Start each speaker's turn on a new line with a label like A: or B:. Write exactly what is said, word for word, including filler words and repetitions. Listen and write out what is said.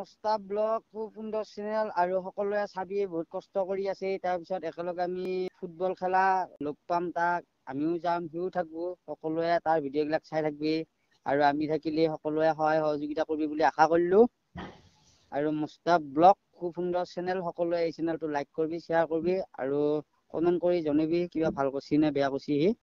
A: মস্তাব blog খুব সুন্দৰ channel আৰু সকলোৱে চাবি বহুত কষ্ট কৰি আছে তাৰপিছত একেলগে আমি ফুটবল খেলা লগ পাম তাক আমিও যাম সিও থাকবো সকলোৱে তাৰ ভিডিঅ' বিলাক চাই থাকবি আৰু আমি থাকিলে সকলোৱে সহায় সহযোগিতা কৰিবি বুলি আশা কৰিলো আৰু মস্তাব ব্লগ খুব সুন্দৰ চেনেল সকলোৱে এই চেনেলটো লাইক কৰিবি শ্বেয়াৰ কৰিবি আৰু কমেন্ট কৰি জনাবি কিবা ভাল কৰিছি নে বেয়া কৰিছি